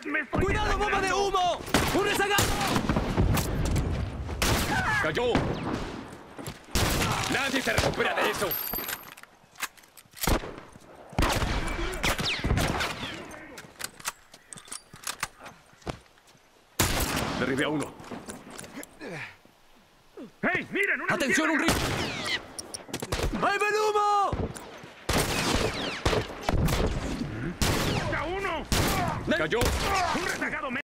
¡Cuidado, bomba de humo! ¡Un rezagado! ¡Cayó! ¡Nadie se recupera de eso! Derribé a uno. ¡Hey, miren! ¡Una ¡Atención, un luciérnaga! ¡Ahí va el humo! ¡A uno! ¡Cayó! ¡Un rezagado!